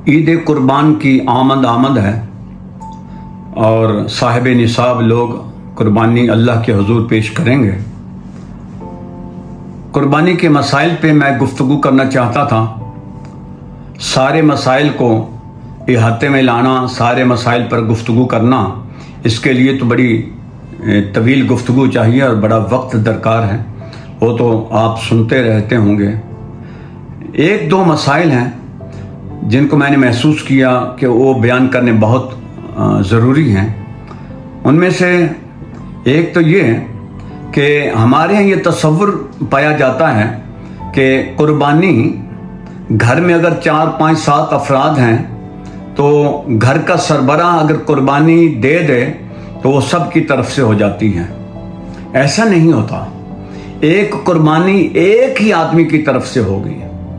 ईद कुर्बान की आमद आमद है और साहिब निसाब लोग कुर्बानी अल्लाह के हुजूर पेश करेंगे। कुर्बानी के मसाइल पे मैं गुफ्तगू करना चाहता था। सारे मसाइल को इहाते में लाना, सारे मसाइल पर गुफ्तगू करना, इसके लिए तो बड़ी तवील गुफ्तगू चाहिए और बड़ा वक्त दरकार है। वो तो आप सुनते रहते होंगे। एक दो मसाइल हैं जिनको मैंने महसूस किया कि वो बयान करने बहुत ज़रूरी हैं। उनमें से एक तो ये कि हमारे यहाँ ये तसव्वुर पाया जाता है कि कुर्बानी घर में अगर 4, 5, 7 अफराद हैं तो घर का सरबराह अगर कुर्बानी दे दे तो वो सब की तरफ से हो जाती है। ऐसा नहीं होता। एक कुर्बानी एक ही आदमी की तरफ से होगी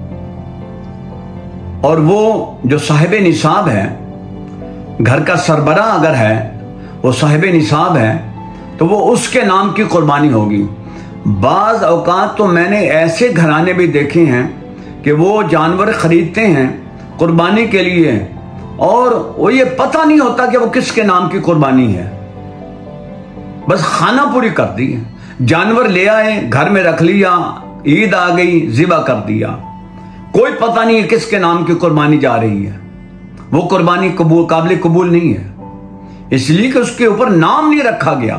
और वो जो साहिब निसाब है, घर का सरबराह अगर है, वो साहिब निसाब है तो वो उसके नाम की कुर्बानी होगी। बाज़ औकात तो मैंने ऐसे घराने भी देखे हैं कि वो जानवर खरीदते हैं कुर्बानी के लिए और वो ये पता नहीं होता कि वो किसके नाम की कुर्बानी है। बस खाना पूरी कर दी, जानवर ले आए, घर में रख लिया, ईद आ गई, ज़िबा कर दिया, कोई पता नहीं है किसके नाम की कुर्बानी जा रही है। वो कुर्बानी काबिल कबूल नहीं है, इसलिए कि उसके ऊपर नाम नहीं रखा गया,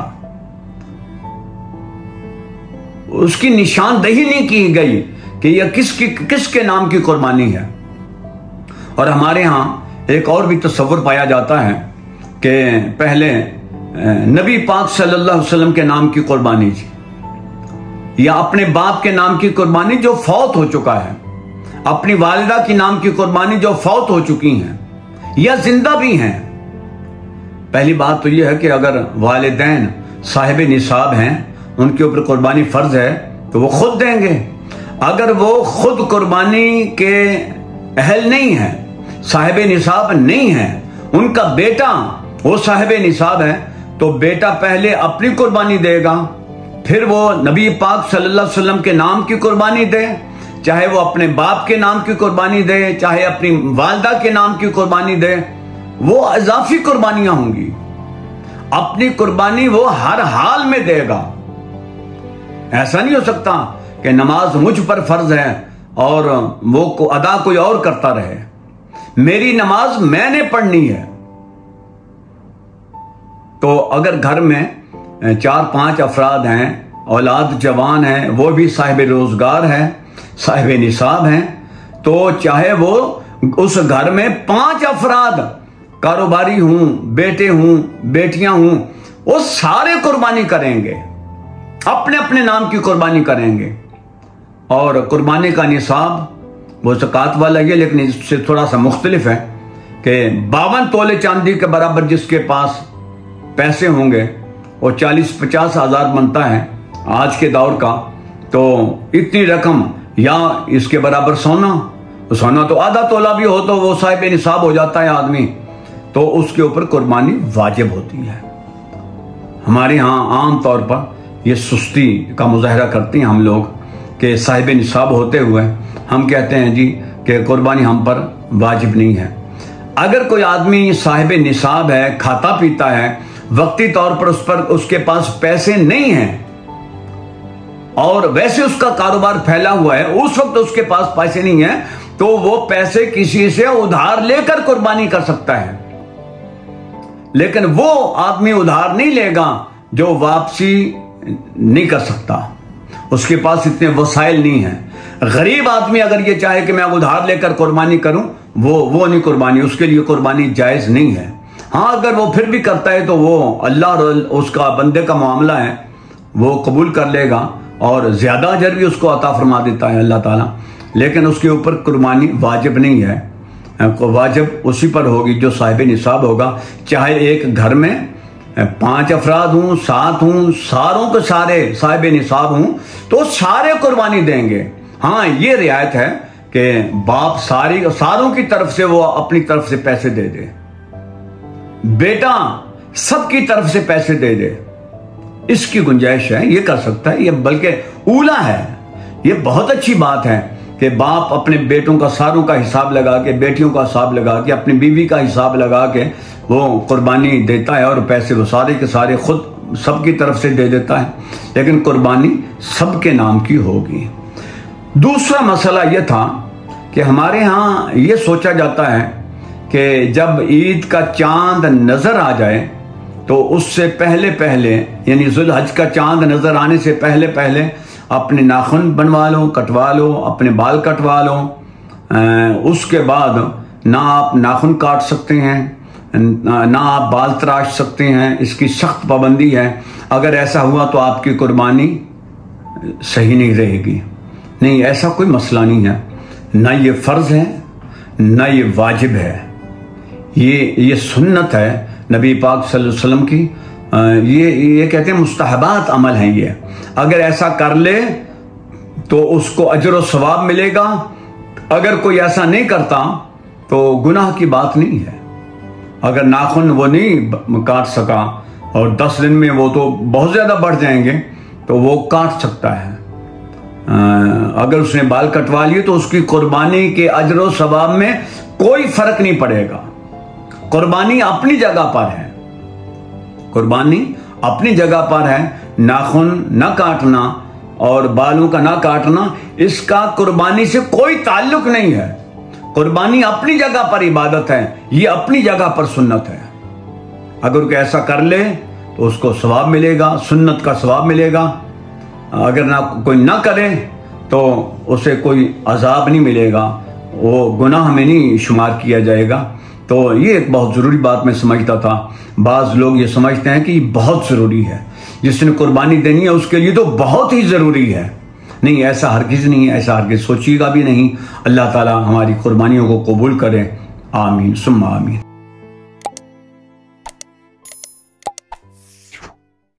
उसकी निशानदेही नहीं की गई कि यह किसके नाम की कुर्बानी है। और हमारे यहां एक और भी तसव्वुर पाया जाता है कि पहले नबी पाक सल्लल्लाहु अलैहि वसल्लम के नाम की कुर्बानी थी, या अपने बाप के नाम की कुर्बानी जो फौत हो चुका है, अपनी वालिदा की नाम की कुर्बानी जो फौत हो चुकी हैं या जिंदा भी हैं। पहली बात तो यह है कि अगर वालिदैन साहिब निसाब हैं, उनके ऊपर कुर्बानी फर्ज है तो वो खुद देंगे। अगर वो खुद कुर्बानी के अहल नहीं है, साहिब निसाब नहीं है, उनका बेटा वो साहिब निसाब है, तो बेटा पहले अपनी कुर्बानी देगा, फिर वो नबी पाक सल्लल्लाहु अलैहि वसल्लम के नाम की कुर्बानी दे, चाहे वो अपने बाप के नाम की कुर्बानी दे, चाहे अपनी वालिदा के नाम की कुर्बानी दे, वो इजाफी कुर्बानियां होंगी। अपनी कुर्बानी वो हर हाल में देगा। ऐसा नहीं हो सकता कि नमाज मुझ पर फर्ज है और वो को अदा कोई और करता रहे। मेरी नमाज मैंने पढ़नी है। तो अगर घर में 4, 5 अफराद हैं, औलाद जवान है, वो भी साहिब रोजगार है, साहिब निसाब हैं, तो चाहे वो उस घर में 5 अफराद कारोबारी हूं, बेटे हूं, बेटियां हूं, वो सारे कुर्बानी करेंगे, अपने अपने नाम की कुर्बानी करेंगे। और कुर्बानी का निसाब वो ज़कात वाला है, लेकिन इससे थोड़ा सा मुख्तलिफ है कि 52 तोले चांदी के बराबर जिसके पास पैसे होंगे वो 40-50 हज़ार बनता है आज के दौर का। तो इतनी रकम या इसके बराबर सोना तो आधा तोला भी हो तो वो साहिब निसाब हो जाता है आदमी, तो उसके ऊपर कुर्बानी वाजिब होती है। हमारे यहाँ आम तौर पर ये सुस्ती का मुजाहरा करते हैं हम लोग कि साहिब निसाब होते हुए हम कहते हैं जी कि कुर्बानी हम पर वाजिब नहीं है। अगर कोई आदमी साहिब निसाब है, खाता पीता है, वक्ती तौर पर उसके पास पैसे नहीं हैं और वैसे उसका कारोबार फैला हुआ है, उस वक्त उसके पास पैसे नहीं है, तो वो पैसे किसी से उधार लेकर कुर्बानी कर सकता है। लेकिन वो आदमी उधार नहीं लेगा जो वापसी नहीं कर सकता, उसके पास इतने वसाइल नहीं है। गरीब आदमी अगर ये चाहे कि मैं उधार लेकर कुर्बानी करूं, वो नहीं कुर्बानी, उसके लिए कुर्बानी जायज नहीं है। हाँ, अगर वो फिर भी करता है तो वो अल्लाह और उसका बंदे का मामला है, वो कबूल कर लेगा और ज्यादा अजर भी उसको अता फरमा देता है अल्लाह ताला। लेकिन उसके ऊपर कुर्बानी वाजिब नहीं है, वाजिब उसी पर होगी जो साहिब निसाब होगा। चाहे एक घर में 5 अफराद हूं, 7 हूं, सारों के सारे साहिब निसाब हूं, तो सारे कुर्बानी देंगे। हाँ, ये रियायत है कि बाप सारों की तरफ से वो अपनी तरफ से पैसे दे दे, बेटा सबकी तरफ से पैसे दे दे, इसकी गुंजाइश है, ये कर सकता है। ये बल्कि ऊला है, ये बहुत अच्छी बात है कि बाप अपने बेटों का, सारों का हिसाब लगा के, बेटियों का हिसाब लगा के, अपनी बीवी का हिसाब लगा के वो कुर्बानी देता है और पैसे वो सारे के सारे खुद सबकी तरफ से दे देता है, लेकिन कुर्बानी सबके नाम की होगी। दूसरा मसला यह था कि हमारे यहाँ ये सोचा जाता है कि जब ईद का चांद नजर आ जाए तो उससे पहले पहले, यानी जुल्हज का चांद नजर आने से पहले पहले अपने नाखून बनवा लो, कटवा लो, अपने बाल कटवा लो। उसके बाद ना आप नाखून काट सकते हैं, ना आप बाल तराश सकते हैं, इसकी सख्त पाबंदी है। अगर ऐसा हुआ तो आपकी कुर्बानी सही नहीं रहेगी। नहीं, ऐसा कोई मसला नहीं है, ना ये फर्ज है ना ये वाजिब है, ये सुन्नत है नबी पाक सल्लल्लाहु अलैहि वसल्लम की। ये कहते हैं मुस्तहबात अमल है ये। अगर ऐसा कर ले तो उसको अजर और सवाब मिलेगा। अगर कोई ऐसा नहीं करता तो गुनाह की बात नहीं है। अगर नाखून वो नहीं काट सका और 10 दिन में वो तो बहुत ज्यादा बढ़ जाएंगे तो वो काट सकता है। अगर उसने बाल कटवा लिए तो उसकी कुर्बानी के अजर और सवाब में कोई फर्क नहीं पड़ेगा। कुर्बानी अपनी जगह पर है, कुर्बानी अपनी जगह पर है। नाखून न काटना और बालों का ना काटना, इसका कुर्बानी से कोई ताल्लुक नहीं है। कुर्बानी अपनी जगह पर इबादत है, ये अपनी जगह पर सुन्नत है। अगर कोई ऐसा कर ले तो उसको सवाब मिलेगा, सुन्नत का सवाब मिलेगा। अगर कोई ना करे तो उसे कोई अजाब नहीं मिलेगा, वो गुनाह में नहीं शुमार किया जाएगा। तो ये एक बहुत ज़रूरी बात मैं समझता था। बाज़ लोग ये समझते हैं कि ये बहुत ज़रूरी है, जिसने कुर्बानी देनी है उसके लिए तो बहुत ही ज़रूरी है। नहीं, ऐसा हरगिज़ नहीं है, ऐसा हरगिज़ सोचिएगा भी नहीं। अल्लाह ताला हमारी कुर्बानियों को कबूल करे। आमीन सुम्मा आमीन।